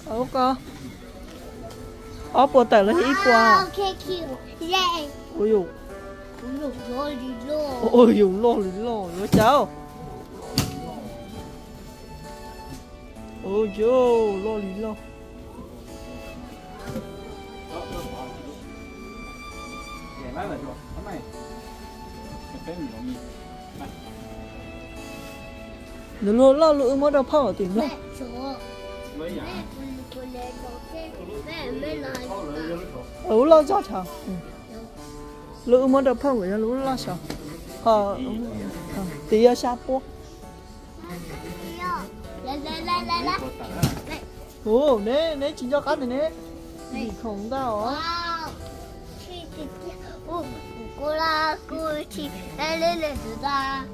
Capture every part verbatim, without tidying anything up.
Ủa con. Ủa bò tờ là ít quá. Ok cute. Yeah. Ôi dồi. Ôi dồi. Ôi dồi lo lì lo nó cháu. Ôi dồi lo lì lo. Nó lo lo lũ mất đâu phao ở tìm đâu. Ừ lo cho chào. Lũ mất đâu phao vậy lũ lo sao? Ờ tí ở xa po. Ồ nè nè chỉ cho cá này nè. Gì không tao á. Cô la cô chị lên lên lên ra.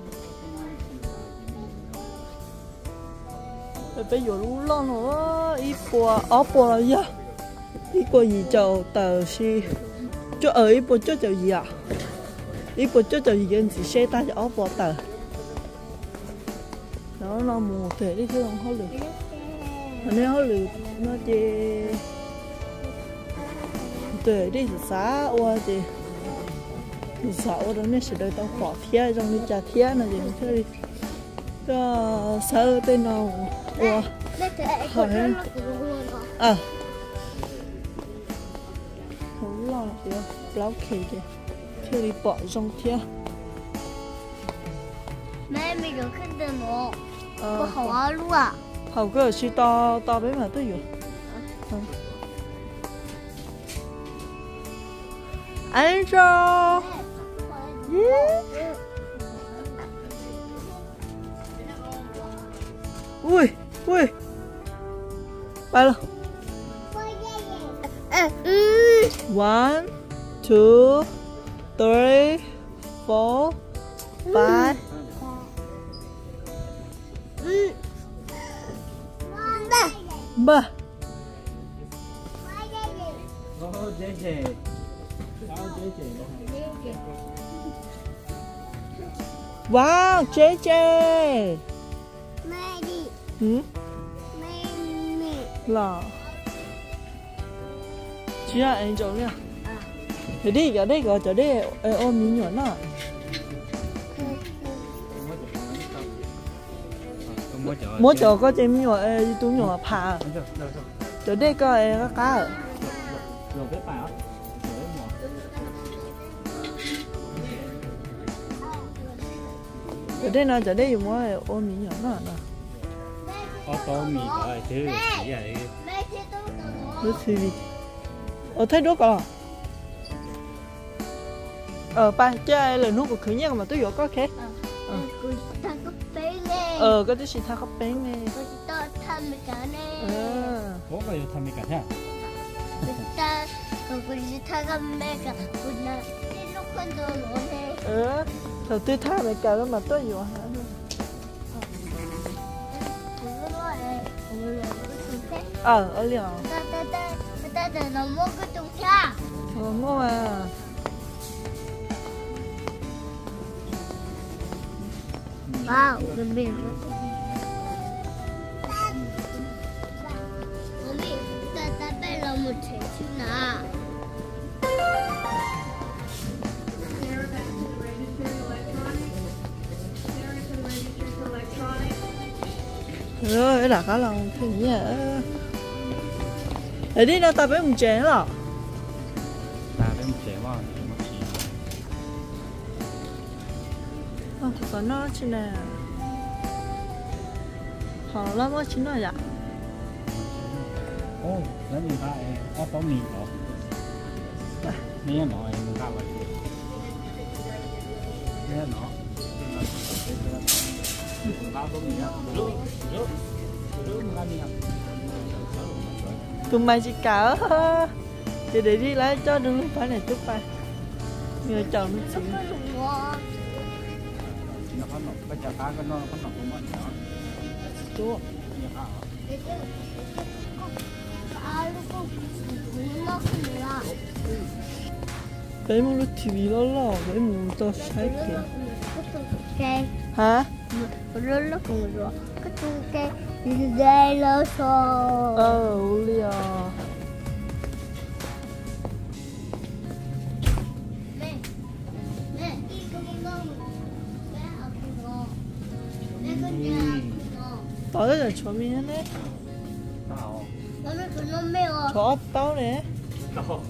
Bây giờ lũ lo nữa ít bò ốp bò là gì à? Ít bò gì chầu tờ xí cho ở ít bò cho chầu gì à? Ít bò cho chầu gì cái gì xe ta cho ốp bò tờ. Nó nó mù thể đi thôi không hốt được. Nếu hốt được nó chỉ để đi xả qua thì xả qua đó nên sẽ đợi tao bỏ thia trong đi trà thia này thì chơi đi. Cái sợ tên nào qua hỏi à không lo gì đâu lão khỉ kìa chơi đi bỏ trong thia. Mẹ mình được cái đường nó có hậu luôn à? Hậu cái là to to bé mà tôi rồi. Anh cho. Ui ui. Bay luôn. One, two, three, four, five. Ba. Wow, chế chế. Mẹ đi. Ừ? Mẹ mẹ. Là. Chỉ là anh chọn nha. Thế đi cái đây cái chỗ đây ôm miếng nhỏ nè. Mỗi chỗ có trên nhỏ túi nhỏ phà. Chỗ đây có cái cá ở. Chỗ đây nào chỗ đây dùng mỗi ôm miếng nhỏ nè nè. Có tô mì rồi thứ gì vậy? Đứa gì? Ở thấy đứa còn. Ờ ba chơi là nuốt của khử nhang mà tôi vô có khé. Ờ cái gì tha khóc bén nè. Tôi tham cả nè. Ờ. Bố có tham cả thế à? Ta tôi tha cả mẹ cả. Tôi lúc con tôi nói nè. Ờ. Rồi tôi tha mẹ cả mà tôi vô hả? Ờ ở liền. Ta ta ta ta ta nó mua cái tung cha. Ờ mua mà. Wow, gần biển. Mami, ta ta bé là một trẻ chứ nào. Rồi, đã có lòng thì nhỉ. Để đi nào ta bé một trẻ rồi. Ta bé một trẻ mà. Ờ, có nó chứ nè. Họ lắm á chứ nó dạ. Ô, lấy mình phải có tô mì đó. Nè nó mình ra vậy. Nè nó. Tụi mày chỉ cỡ thì để đi lấy cho đừng phải này chút bay người chồng nó chỉ nó có nọc cái chả cá cái nó có nọc cũng mất chúa bé mua lúc tivi lo lo bé mua to sai kìa hả lúc lúc cùng rồi cái tung cái đây lo so ờ là cho mình đấy. Tao. nó nó cứ nó mèo à Cho tao đấy. Tao.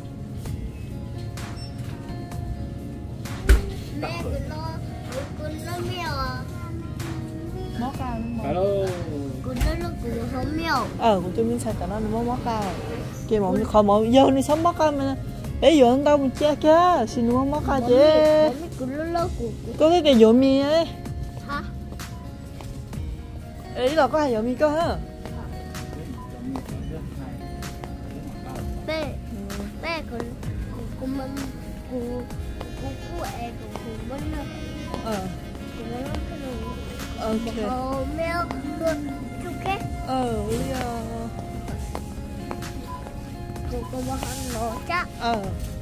mẹ cứ nó cứ nó mèo à Móc ca nó Hello. cứ nó nó cứ nó mèo ờ của tôi mình xài cả nó nó móc ca kia mà khỏi mà giờ đi sống móc ca mà bây giờ anh tao mình che kia xin nó móc ca chứ mẹ cứ nó nó cứ có cái cái dỗ mi ấy hả ấy là có hai dỗ mi cơ hả mẹ mẹ cứ cứ mình cứ cứ cứ em cứ cứ mình nó ờ cứ nó cái nó ok Ồ, mèo cứ chú kết ờ bây giờ cứ có một con nó chắc ờ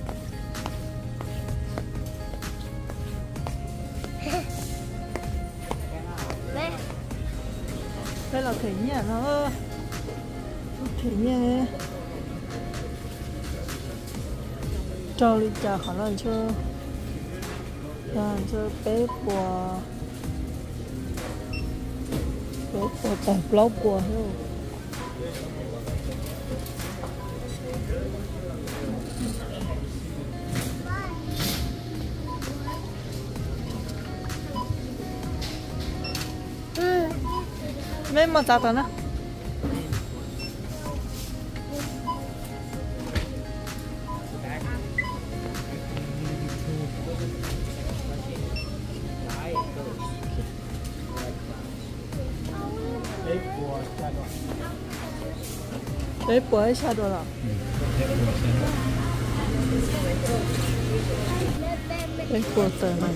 mẹ đây là thủy nhà nó thủy nhà cho đi chả khả năng chưa làm cho bé của bé của tài blog của hiểu ừ mấy mà tao tao nó bé của ấy sao được rồi bé của tờ này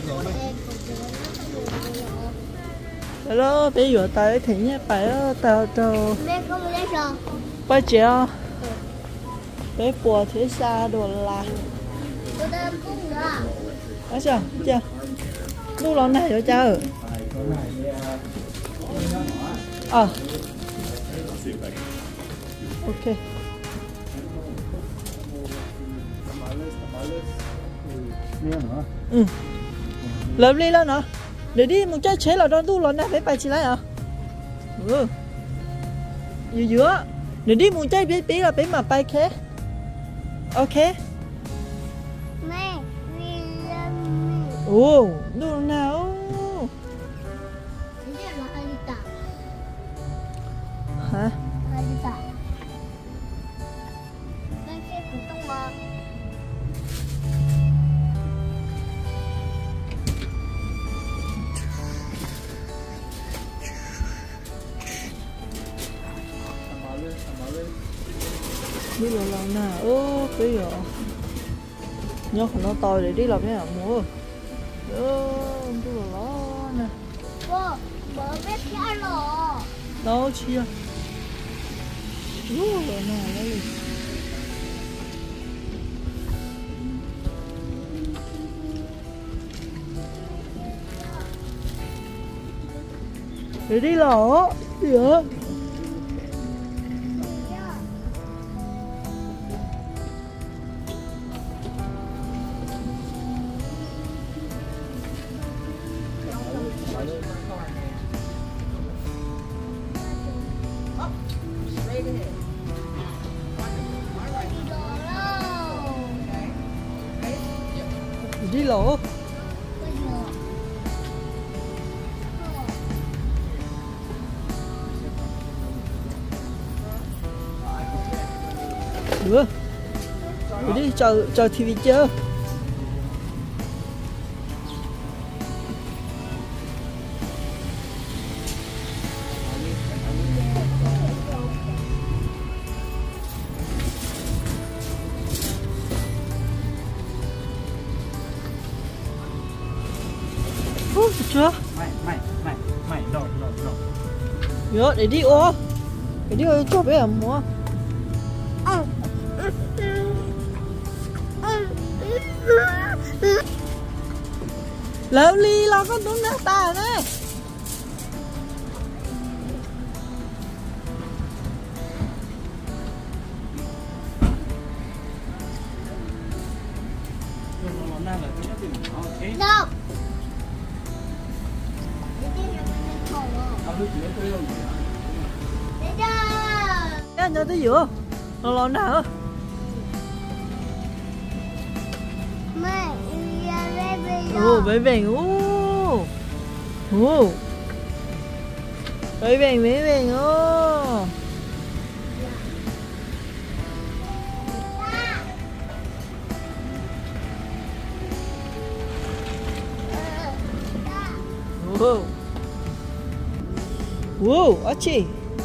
hello bé vừa tới thì nhé phải tao tao mẹ có một cái rồi bây giờ bé của thế xa đồ là tôi đang cũng nữa bây giờ chưa lúc đó này rồi chưa ờ ok ừ lớn đi lên nữa để đi một trái chế là đó tu lần này phải bài chỉ lại à ừ dưới giữa để đi một trái biết biết là biết mà bài khé ok mẹ vì ồ đồ nào thế là Alita hả Alita cái cái cũngต้องมา đi là lần nào ô bây giờ nhớ không nó to để đi làm cái nào mua ơ tôi là nó nè cô mở bếp ra rồi đâu chia ú là nào đây để đi lỏ gì vậy đi lỗ được đi chờ chờ tivi chưa được chưa Mày mày mày mày rồi rồi rồi. nhớ để đi ô để đi ô cho bé ở mua lâu ly là con đúng nước ta này đâu Tao nói chuyện với tôi không? nhá nhớ tới giữa nó lo nào mẹ ồ bể bèn ô ồ bể bèn bể bèn ô wow wow aci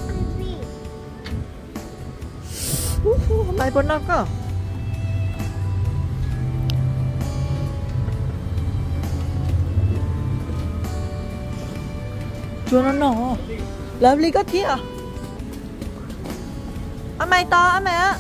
uh mai pernah kah chua nó nọ làm ly có thiết à anh mày to anh mày á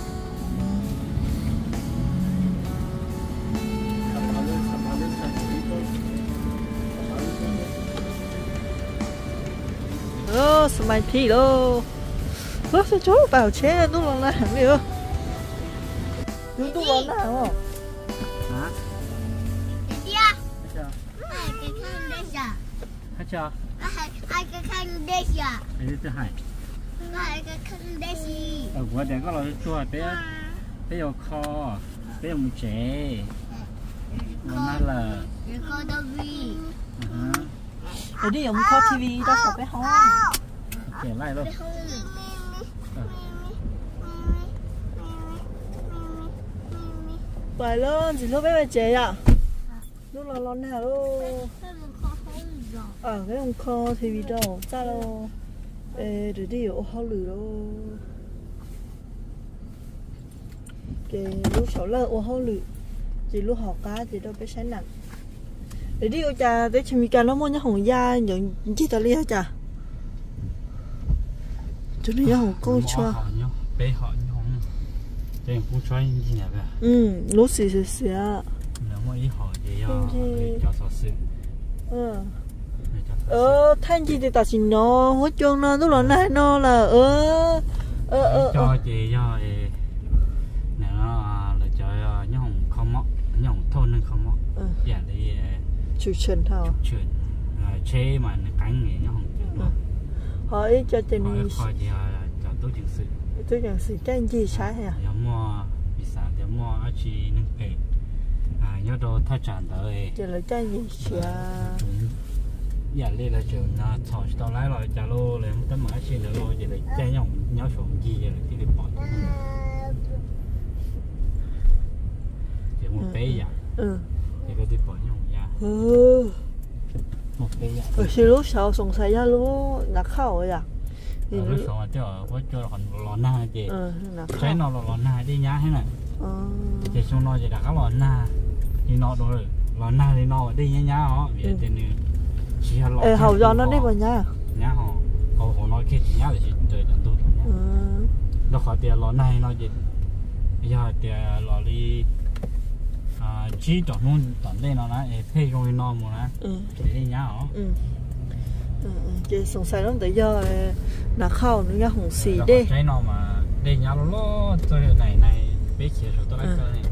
ơ sao mày thi đâu ơ sao chú vào chế tôi làm nào đi ơ chúng tôi làm nào không hả hết chưa ai cái khăn đây à ai thứ hai ai cái khăn đây gì ở ngoài đây có loại chua té té dầu kho té dầu chè nó là có đâu gì ở đây ông có tivi đó sao bé không chè lại luôn bài lên chỉ lúc bé bài chè à lúc là lon nào luôn à cái ông kho tivi đâu ra đâu ê để đi ở hao lử đâu cái lúc sáu là ở hao lử chỉ lúc học cá chỉ đâu bé sáng nặng để đi ô cha để chim cá nó mua nhá hồng da những chi tao lia cha chỗ này nhá hồng cô cho bé họ nhung đây cũng cho anh gì nhỉ vậy ừ lúc xì xì xì à nếu mà ý họ thì cho cho sự ừ ờ thanh gì thì ta chỉ nó hốt chung nó lúc đó này nó là ờ ờ ờ cho chị cho nè nó là cho nhá hồng không móc nhá hồng thôn nên không móc dạ đi chủ truyền thao truyền chế mà cánh nghề nhá hồng hỏi cho tên hỏi hỏi gì cho tôi chừng sự tôi chừng sự cái gì sai hả giờ mua bị sao giờ mua ở chị nâng kệ à nhớ đồ thay tràn tới giờ là cái gì xia giờ đây là trường nó thổi tao lái rồi trả lô là tấm mở trên nữa rồi giờ là chơi nhau nhau số gì giờ là đi đi bỏ giờ một bé vậy ừ thì có đi bỏ nhau nha ừ một bé vậy ở xí lúc sau sống sai ra lúc nãy khảo rồi à thì lúc sau thì ở có cho còn lò na chị trái nó là lò na đi nhá thế này thì xong nó chỉ đã có lò na thì nó rồi lò na thì nó đi nhá nhá họ vì thế nên ê hầu do nó đi vào nhà nhá họ hầu hầu nói kia chỉ nhá thì trời chẳng tốt nhá nó khỏi tiền lò này nó gì giờ tiền lò đi à chỉ chọn luôn chọn đây nó nói phê rồi nó mà nó để đi nhá họ cái sống sai lắm tới giờ là khâu nó nghe hồng xì đi trái nó mà đi nhá nó tôi này này bé kia rồi tôi lấy cái này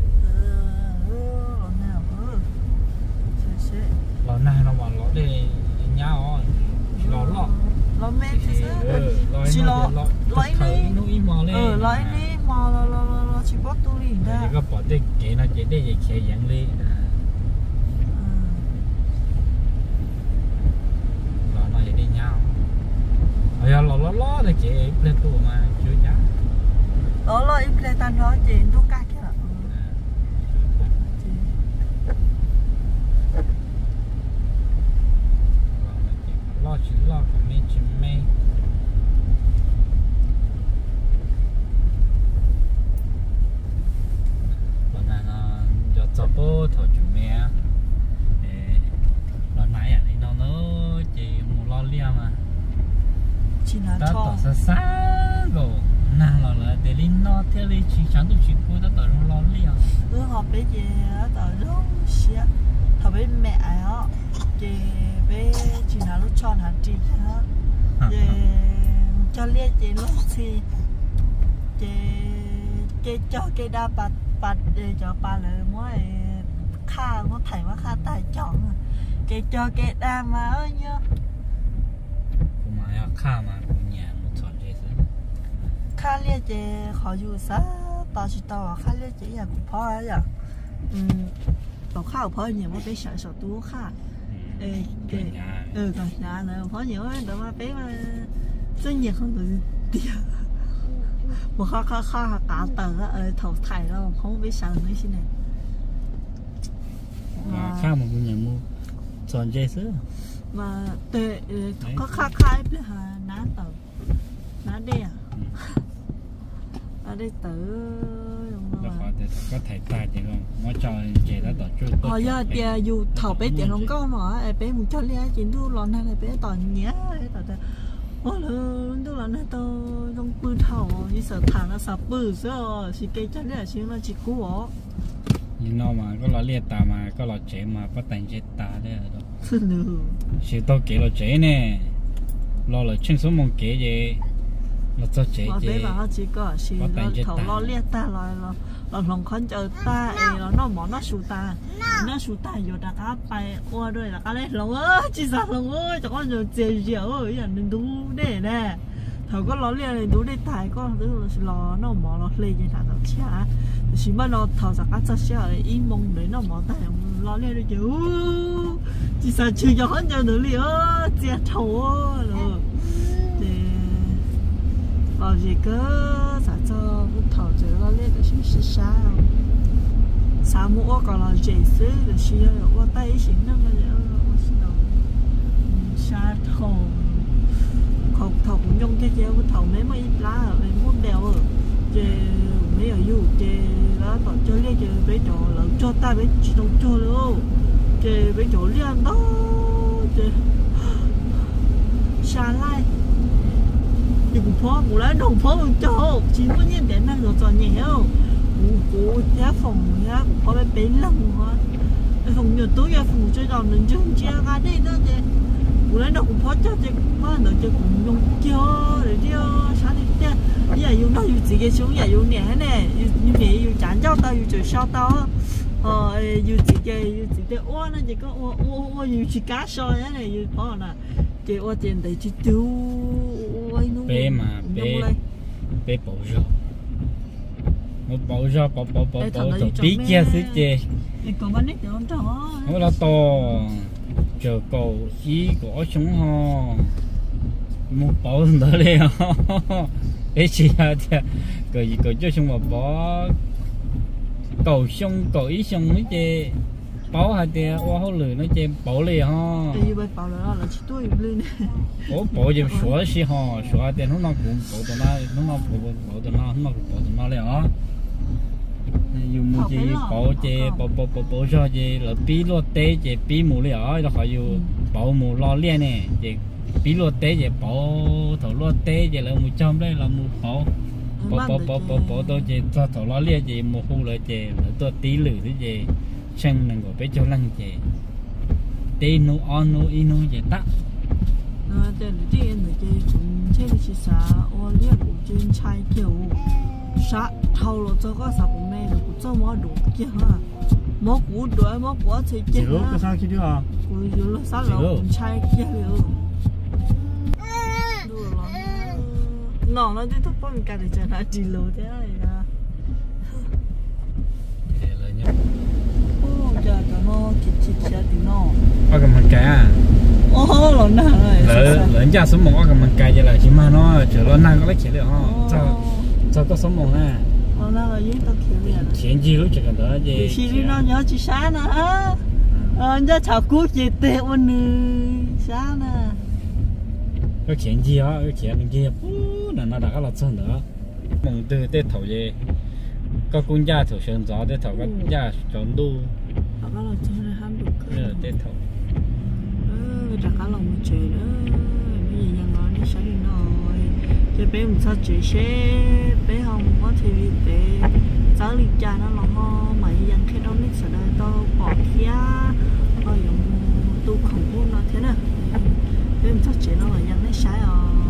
lò này nó bảo lò đây nhá họ lò lò lò mẹ thì chỉ lò lấy đi ừ lấy đi mà lò lò lò chỉ bắt tôi đi ra cái bỏ đây cái nó chỉ để vậy kia dạng đi lò nó vậy đi nhau bây giờ lò lò lò thì chị lên tù mà chưa chắc đó là ít lên tan đó chị tôi cắt kia lo chỉ lo của mình chỉ mê lần này nó cho cho bố thổi chủ mẹ lần này à thì nó nó chỉ một lo lia mà chỉ là ta tỏ xa xa rồi nàng là là để linh nó theo đi chỉ chẳng được chuyện cô ta tỏ nó lo lia cứ học bé gì tỏ rất xia thằng bé mẹ á chị bé chỉ là lúc tròn hạt chị hết chị cho lia chị lúc thì chị chị cho cái đa bát bát để cho bà lời mỗi kha nó thầy mà kha tài chọn chị cho cái đa mà ơi nhá mà kha mà nhà một chọn thế khá liệt chế khó dù sa tao chỉ tao khá liệt chế nhà cũng phá vậy ừ tao khá phá nhiều mà bé sản xuất tú khá ê cái ừ còn nhà nữa phá nhiều ấy đó mà bé mà rất nhiều không được tiền một khá khá khá cả tờ ở thầu thải đâu không biết sản nữa xin này khá một nhà mua chọn dây sữa mà tệ có khá khá biết hà ná tờ ná đê à ở đây tử có thể tài thì không mỗi trò trẻ đã tổ chức họ giờ thì dù thầu bé trẻ không có mà bé muốn cho lia chuyện thu lon hay là bé toàn nhé tao ôi là thu lon này tao trong bự thầu như sợ thằng nó sợ bự sao chỉ cây cho lia chuyện nó chỉ cú ó nhưng nó mà có lọ lia ta mà có lọ trẻ mà có thành trẻ ta đấy rồi chỉ tao kể lọ trẻ nè lo là chân số mong kể gì nó cho trẻ gì bé bảo chỉ có chỉ nó thầu lo lia ta rồi lo lo lòng khốn chờ ta ấy nó nó mỏ nó sù ta nó sù ta rồi đã cá bay qua rồi là cá đấy lòng ơi chỉ sao lòng ơi cho con rồi chơi dẻo ơi giờ đừng đủ để nè thầu có lo lia này đủ để tài con thứ lo nó mỏ nó lên như thằng thằng cha chỉ mà nó thầu ra cá cho xe ấy im mong để nó mỏ tài lo lia được chứ chỉ sao chưa cho con chờ nữa liền chết thầu rồi ở gì cơ giả cho bút thầu chơi lo lên được xin xin sao sao mua còn là dễ xứ được xin được qua tay xin nó mà giờ xin đâu xa thầu thầu thầu cũng dùng cái chơi bút thầu mấy mấy lá ở bên muốn đèo ở chơi mấy ở du chơi đó còn chơi lên chơi mấy trò lợn cho ta mấy chỉ đâu cho luôn chơi mấy trò liên đó chơi xa lại cũng phó cũng lấy đồng phó một chỗ chỉ có nhiên để năng rồi tròn nhiều cũng cố giá phòng giá cũng có bé bé lăng quá phòng nhiều tối giá phòng chơi đòn đừng chơi chia ra đây đó chứ cũng lấy đồng phó cho chơi mà nữa chơi cũng dùng chơi để đi sáng đi chơi bây giờ dùng đâu dùng gì cái xuống giờ dùng nhẹ nè như vậy dùng chán cho tao dùng chơi sao tao ờ dùng gì cái dùng gì cái ô nó chỉ có ô ô ô dùng chỉ cá soi thế này dùng phó là cái ô tiền để chỉ tiêu bé mà bé bé bổ rau một bổ rau bổ bổ bổ bổ rồi bí kia xứ chè nó là to chờ cầu ý của chúng ho một bổ nữa đi ho bé chỉ là thì cái gì cái cho chúng mà bỏ cầu sông cầu ý sông mấy chè bảo hai tia qua hậu lười nó chơi bảo lì ha. Bảo là là chỉ tôi lên. Bảo bảo chỉ sửa xí ha, sửa tiền nó nó cũng bảo tụi nó, nó nó bảo bảo tụi nó, nó bảo tụi nó liền á. Dùng một chỉ bảo chỉ bảo bảo bảo bảo cho chỉ là bí lót té chỉ bí mù liền á, nó phải dùng bảo mù lo liền nè, chỉ bí lót té chỉ bảo thầu lót té chỉ là một trăm đấy là một bảo. Bảo bảo bảo bảo bảo tôi chỉ cho thầu lo liền chỉ một khu lại chỉ là tôi tí lử thế chỉ chân năng của bé cho lăng chè tê nô on nô in nô chè tắc à đây là đi ăn được cái chúng chơi cái gì sao ô liệt cũng chơi chai kiểu sao thâu rồi cho có sao cũng mê được cũng cho mỏ đủ kia ha mỏ củ đuổi mỏ quả thì kia ha cái sao kia à ui giờ là sao là cũng chai kia rồi nó nó đi thúc mình cả để cho nó chỉ lừa thế này à giờ nó chích chích ra thì nó. Ở cái mình cái à. Ô, lợn nào rồi. Lợn lợn cha sống mồm ở cái mình cái vậy là chỉ mà nó chờ lợn nào có lấy chén được ha. Cho cho có sống mồm nè. Lợn nào rồi tao kiểu liền. Chén gì lúc chỉ cần đó gì. Chỉ nó nhớ chỉ sáng nè. Ờ, nhớ chào cú chị tệ ôn sáng nè. Cái chén gì á, cái chén này kia, là nó đã có lợn sơn nữa. Mồm từ tết thầu gì. Có con gia thầu sơn gió tết thầu có gia trốn đu. Có là chơi là ham được cái là tết thầu ờ ra cá lòng chơi nữa bây giờ nhà nó đi sáng đi nồi chơi bé một sao chơi xe bé không có thì bé giáo lịch cha nó là ho mà dân khi đó nít sợ đời tao bỏ kia rồi dùng tu khổng nó thế nào bé một sao chơi nó là dân nó sai à